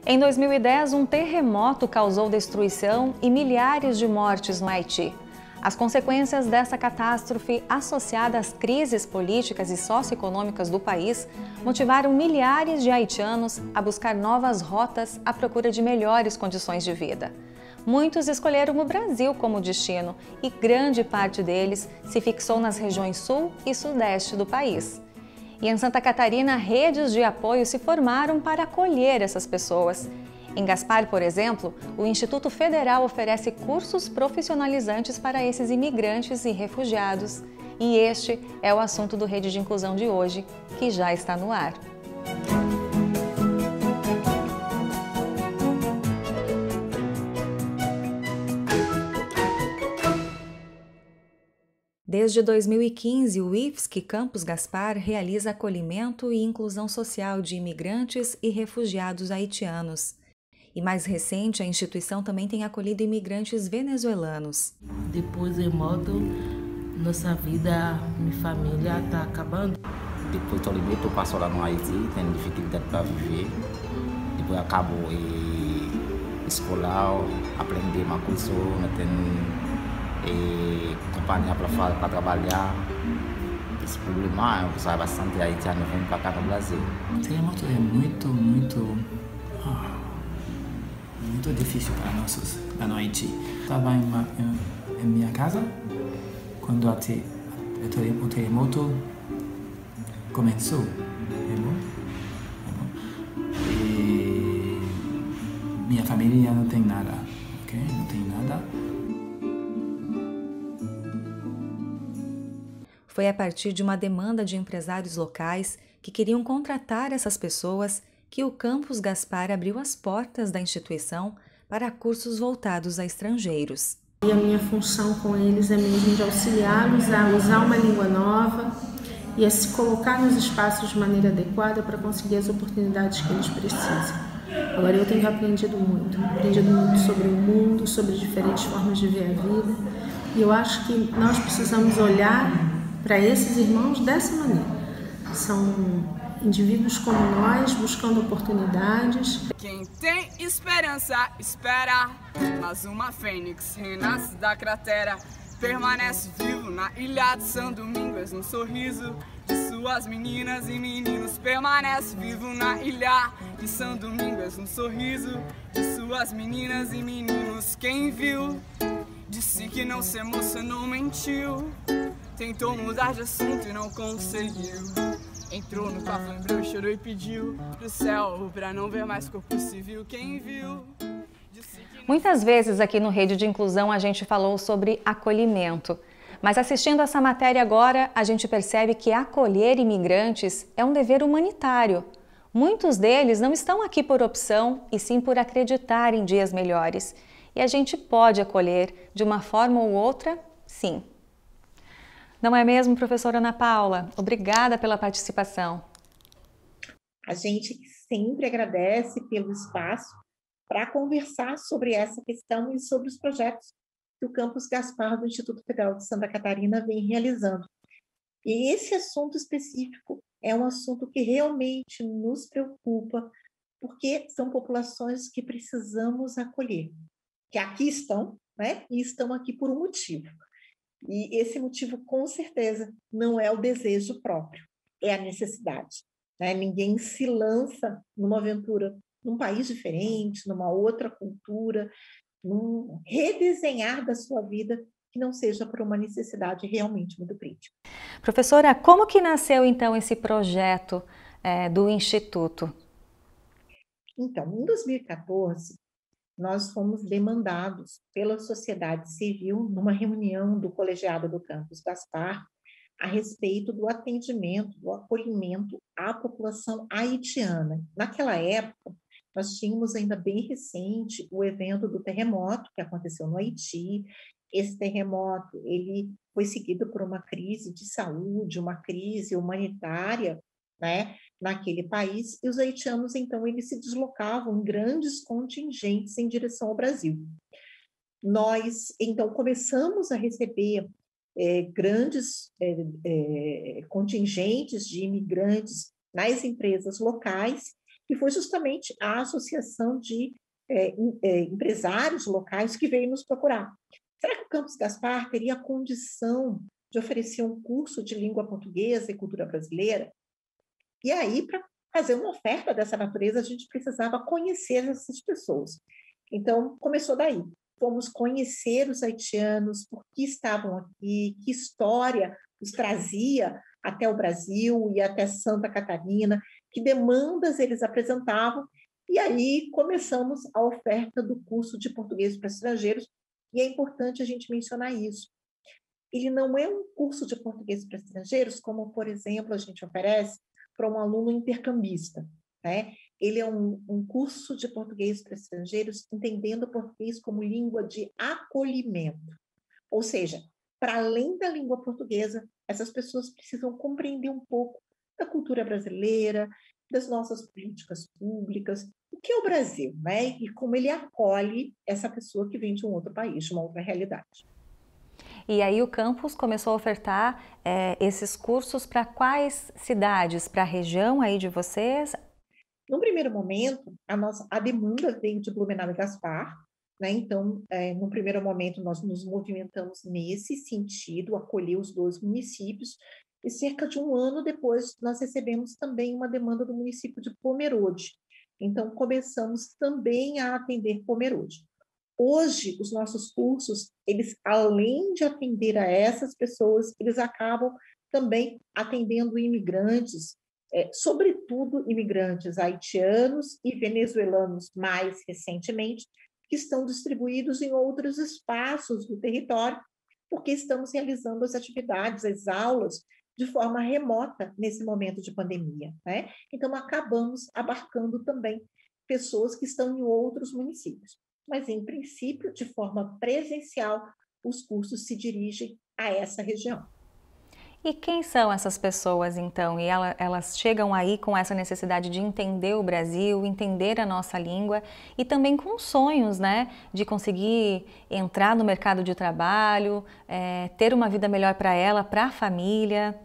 Em 2010, um terremoto causou destruição e milhares de mortes no Haiti. As consequências dessa catástrofe, associada às crises políticas e socioeconômicas do país, motivaram milhares de haitianos a buscar novas rotas à procura de melhores condições de vida. Muitos escolheram o Brasil como destino e grande parte deles se fixou nas regiões sul e sudeste do país. E em Santa Catarina, redes de apoio se formaram para acolher essas pessoas. Em Gaspar, por exemplo, o Instituto Federal oferece cursos profissionalizantes para esses imigrantes e refugiados. E este é o assunto do Rede de Inclusão de hoje, que já está no ar. Desde 2015, o IFSC Campus Gaspar realiza acolhimento e inclusão social de imigrantes e refugiados haitianos. E mais recente, a instituição também tem acolhido imigrantes venezuelanos. Depois de modo, nossa vida, minha família está acabando. Depois do limite, eu passo lá no Haiti, tenho dificuldade para viver. Depois acabo escolar, aprender uma coisa, tenho companhia para trabalhar. Esse problema, eu saio bastante haitiano vindo para cá no Brasil. O terremoto é muito difícil para nós lá no Haiti. Estava em minha casa quando o terremoto começou. E minha família não tem nada, ok? Não tem nada. Foi a partir de uma demanda de empresários locais que queriam contratar essas pessoas que o Campus Gaspar abriu as portas da instituição para cursos voltados a estrangeiros. E a minha função com eles é mesmo de auxiliá-los a usar uma língua nova e a se colocar nos espaços de maneira adequada para conseguir as oportunidades que eles precisam. Agora eu tenho aprendido muito sobre o mundo, sobre diferentes formas de ver a vida, e eu acho que nós precisamos olhar para esses irmãos dessa maneira. São indivíduos como nós, buscando oportunidades. Quem tem esperança, espera, mas uma fênix renasce da cratera, permanece vivo na ilha de São Domingos, no sorriso de suas meninas e meninos. Permanece vivo na ilha de São Domingos, no sorriso de suas meninas e meninos. Quem viu, disse que não se emocionou, mentiu. Tentou mudar de assunto e não conseguiu. Entrou no quarto, lembrou, chorou e pediu pro céu pra não ver mais corpo civil. Quem viu? Muitas vezes aqui no Rede de Inclusão a gente falou sobre acolhimento. Mas assistindo essa matéria agora, a gente percebe que acolher imigrantes é um dever humanitário. Muitos deles não estão aqui por opção e sim por acreditar em dias melhores. E a gente pode acolher de uma forma ou outra, sim. Não é mesmo, professora Ana Paula? Obrigada pela participação. A gente sempre agradece pelo espaço para conversar sobre essa questão e sobre os projetos que o Campus Gaspar do Instituto Federal de Santa Catarina vem realizando. E esse assunto específico é um assunto que realmente nos preocupa, porque são populações que precisamos acolher, que aqui estão, né? E estão aqui por um motivo. E esse motivo, com certeza, não é o desejo próprio, é a necessidade. Né? Ninguém se lança numa aventura num país diferente, numa outra cultura, num redesenhar da sua vida que não seja por uma necessidade realmente muito crítica. Professora, como que nasceu então esse projeto do Instituto? Então, em 2014, nós fomos demandados pela sociedade civil numa reunião do colegiado do Campus Gaspar a respeito do atendimento, do acolhimento à população haitiana. Naquela época, nós tínhamos ainda bem recente o evento do terremoto que aconteceu no Haiti. Esse terremoto ele foi seguido por uma crise de saúde, uma crise humanitária, né, naquele país, e os haitianos, então, eles se deslocavam em grandes contingentes em direção ao Brasil. Nós, então, começamos a receber grandes contingentes de imigrantes nas empresas locais, que foi justamente a associação de empresários locais que veio nos procurar. Será que o Campus Gaspar teria condição de oferecer um curso de língua portuguesa e cultura brasileira? E aí, para fazer uma oferta dessa natureza, a gente precisava conhecer essas pessoas. Então, começou daí. Fomos conhecer os haitianos, por que estavam aqui, que história os trazia até o Brasil e até Santa Catarina, que demandas eles apresentavam, e aí começamos a oferta do curso de português para estrangeiros, e é importante a gente mencionar isso. Ele não é um curso de português para estrangeiros, como, por exemplo, a gente oferece para um aluno intercambista, né? Ele é um curso de português para estrangeiros, entendendo o português como língua de acolhimento. Ou seja, para além da língua portuguesa, essas pessoas precisam compreender um pouco da cultura brasileira, das nossas políticas públicas, o que é o Brasil, né? E como ele acolhe essa pessoa que vem de um outro país, de uma outra realidade. E aí o campus começou a ofertar esses cursos para quais cidades? Para a região aí de vocês? No primeiro momento, a demanda veio de Blumenau e Gaspar, né? Então, no primeiro momento, nós nos movimentamos nesse sentido, acolher os dois municípios, e cerca de um ano depois, nós recebemos também uma demanda do município de Pomerode. Então, começamos também a atender Pomerode. Hoje, os nossos cursos, eles, além de atender a essas pessoas, eles acabam também atendendo imigrantes, sobretudo imigrantes haitianos e venezuelanos, mais recentemente, que estão distribuídos em outros espaços do território, porque estamos realizando as atividades, as aulas, de forma remota nesse momento de pandemia, né? Então, acabamos abarcando também pessoas que estão em outros municípios. Mas, em princípio, de forma presencial, os cursos se dirigem a essa região. E quem são essas pessoas, então? E elas chegam aí com essa necessidade de entender o Brasil, entender a nossa língua e também com sonhos, né? De conseguir entrar no mercado de trabalho, ter uma vida melhor para ela, para a família.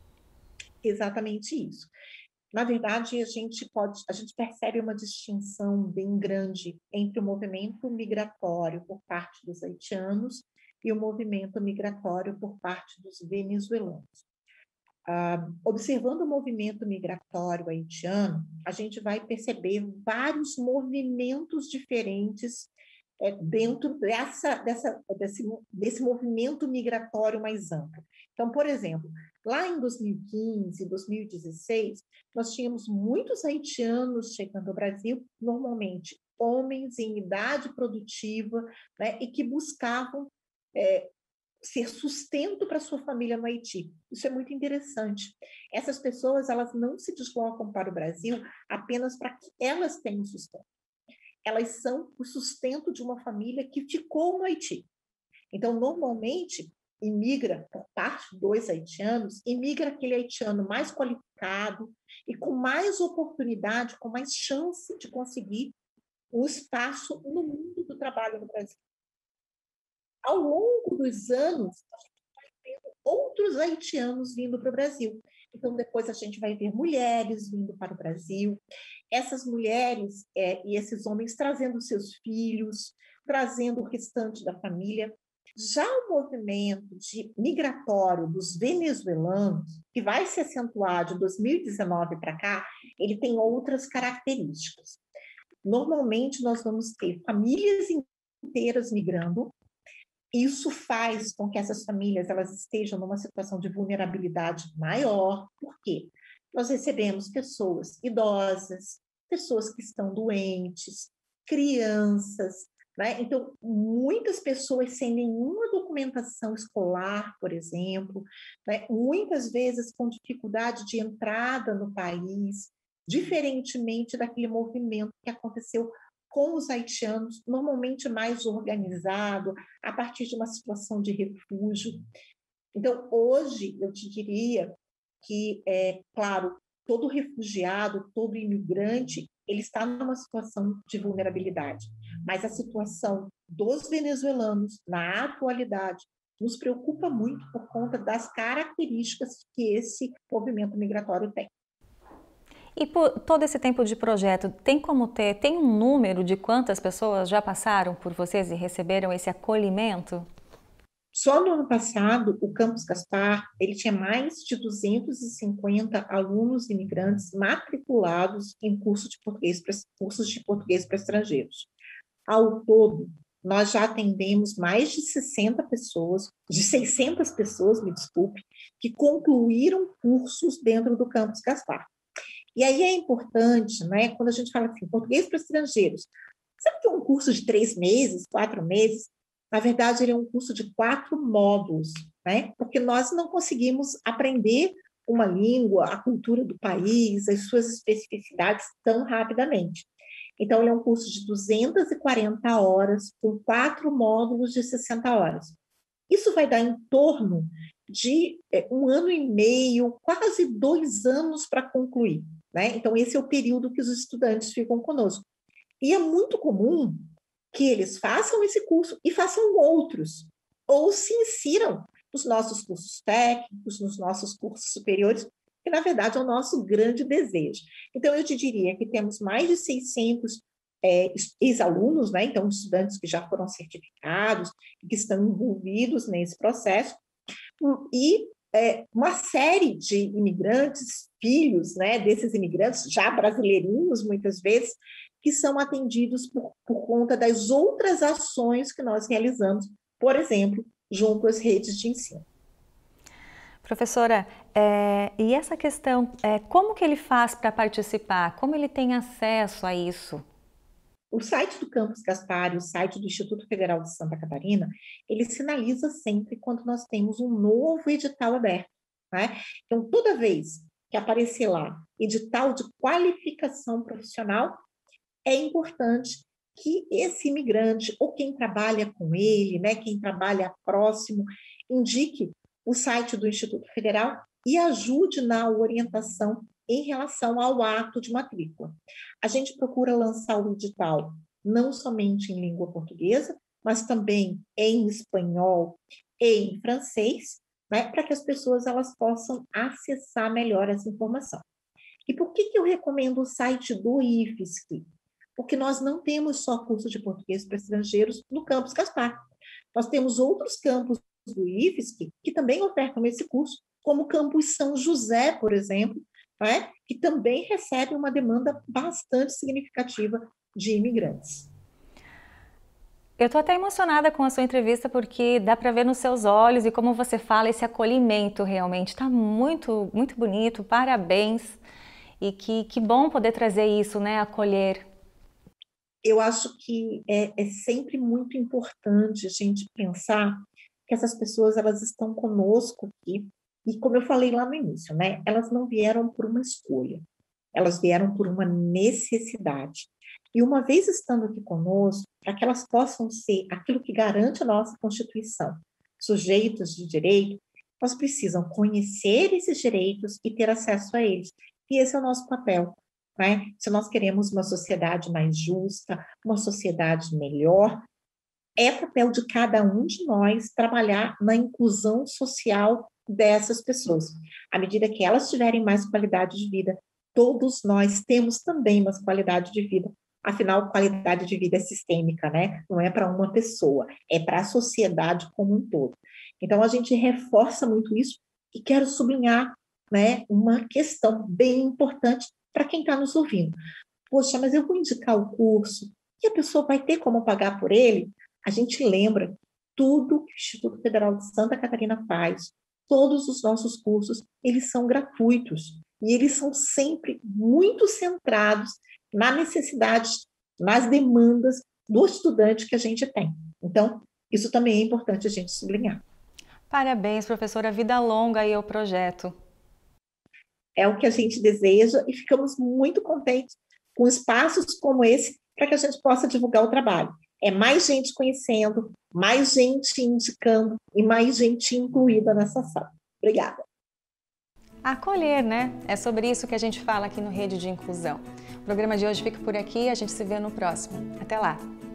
Exatamente isso. Na verdade, a gente percebe uma distinção bem grande entre o movimento migratório por parte dos haitianos e o movimento migratório por parte dos venezuelanos. Observando o movimento migratório haitiano, a gente vai perceber vários movimentos diferentes dentro desse movimento migratório mais amplo. Então, por exemplo, lá em 2015, 2016, nós tínhamos muitos haitianos chegando ao Brasil, normalmente homens em idade produtiva, né, e que buscavam ser sustento para sua família no Haiti. Isso é muito interessante. Essas pessoas, elas não se deslocam para o Brasil apenas para que elas tenham sustento. Elas são o sustento de uma família que ficou no Haiti. Então, normalmente, imigra, por parte dos haitianos, imigra aquele haitiano mais qualificado e com mais oportunidade, com mais chance de conseguir um espaço no mundo do trabalho no Brasil. Ao longo dos anos, a gente vai tendo outros haitianos vindo para o Brasil. Então, depois a gente vai ver mulheres vindo para o Brasil, essas mulheres e esses homens trazendo seus filhos, trazendo o restante da família. Já o movimento migratório dos venezuelanos, que vai se acentuar de 2019 para cá, ele tem outras características. Normalmente, nós vamos ter famílias inteiras migrando. Isso faz com que essas famílias elas estejam numa situação de vulnerabilidade maior. Por quê? Nós recebemos pessoas idosas, pessoas que estão doentes, crianças, né? Então, muitas pessoas sem nenhuma documentação escolar, por exemplo, né? Muitas vezes com dificuldade de entrada no país, diferentemente daquele movimento que aconteceu com os haitianos, normalmente mais organizado, a partir de uma situação de refúgio. Então, hoje, eu te diria que, claro, todo refugiado, todo imigrante, ele está numa situação de vulnerabilidade, mas a situação dos venezuelanos, na atualidade, nos preocupa muito por conta das características que esse movimento migratório tem. E por todo esse tempo de projeto, tem um número de quantas pessoas já passaram por vocês e receberam esse acolhimento? Só no ano passado, o Campus Gaspar, ele tinha mais de 250 alunos imigrantes matriculados em cursos de português para estrangeiros. Ao todo, nós já atendemos mais de 600 pessoas, me desculpe, que concluíram cursos dentro do Campus Gaspar. E aí é importante, né, quando a gente fala assim, português para estrangeiros, sabe que é um curso de 3 meses, 4 meses? Na verdade, ele é um curso de 4 módulos, né? Porque nós não conseguimos aprender uma língua, a cultura do país, as suas especificidades tão rapidamente. Então, ele é um curso de 240 horas, com 4 módulos de 60 horas. Isso vai dar em torno de 1 ano e meio, quase 2 anos para concluir, né? Então, esse é o período que os estudantes ficam conosco. E é muito comum que eles façam esse curso e façam outros, ou se insiram nos nossos cursos técnicos, nos nossos cursos superiores, que, na verdade, é o nosso grande desejo. Então, eu te diria que temos mais de 600 ex-alunos, né? Então, estudantes que já foram certificados, que estão envolvidos nesse processo, e uma série de imigrantes, filhos, né, desses imigrantes, já brasileirinhos, muitas vezes, que são atendidos por conta das outras ações que nós realizamos, por exemplo, junto às redes de ensino. Professora, e essa questão, como que ele faz para participar? Como ele tem acesso a isso? O site do Campus Gaspar, o site do Instituto Federal de Santa Catarina, ele sinaliza sempre quando nós temos um novo edital aberto, né? Então, toda vez que aparecer lá edital de qualificação profissional, é importante que esse imigrante, ou quem trabalha com ele, né, quem trabalha próximo, indique o site do Instituto Federal e ajude na orientação em relação ao ato de matrícula. A gente procura lançar o edital não somente em língua portuguesa, mas também em espanhol e em francês, né, para que as pessoas elas possam acessar melhor essa informação. E por que eu recomendo o site do IFSC? Porque nós não temos só curso de português para estrangeiros no Campus Gaspar. Nós temos outros campos do IFSC que também ofertam esse curso, como o Campus São José, por exemplo, né, que também recebe uma demanda bastante significativa de imigrantes. Eu estou até emocionada com a sua entrevista, porque dá para ver nos seus olhos e como você fala, esse acolhimento realmente está muito, muito bonito, parabéns. E que bom poder trazer isso, né, acolher. Eu acho que é sempre muito importante a gente pensar que essas pessoas elas estão conosco aqui, e como eu falei lá no início, né, elas não vieram por uma escolha, elas vieram por uma necessidade. E uma vez estando aqui conosco, para que elas possam ser aquilo que garante a nossa Constituição, sujeitos de direito, elas precisam conhecer esses direitos e ter acesso a eles. E esse é o nosso papel, né? Se nós queremos uma sociedade mais justa, uma sociedade melhor, é papel de cada um de nós trabalhar na inclusão social dessas pessoas. À medida que elas tiverem mais qualidade de vida, todos nós temos também mais qualidade de vida. Afinal, qualidade de vida é sistêmica, né? Não é para uma pessoa, é para a sociedade como um todo. Então, a gente reforça muito isso e quero sublinhar, né, uma questão bem importante para quem está nos ouvindo. Poxa, mas eu vou indicar o curso e a pessoa vai ter como pagar por ele? A gente lembra tudo que o Instituto Federal de Santa Catarina faz, todos os nossos cursos, eles são gratuitos e eles são sempre muito centrados na necessidade, nas demandas do estudante que a gente tem. Então, isso também é importante a gente sublinhar. Parabéns, professora, vida longa aí ao projeto. É o que a gente deseja e ficamos muito contentes com espaços como esse para que a gente possa divulgar o trabalho. É mais gente conhecendo, mais gente indicando e mais gente incluída nessa ação. Obrigada. Acolher, né? É sobre isso que a gente fala aqui no Rede de Inclusão. O programa de hoje fica por aqui, a gente se vê no próximo. Até lá!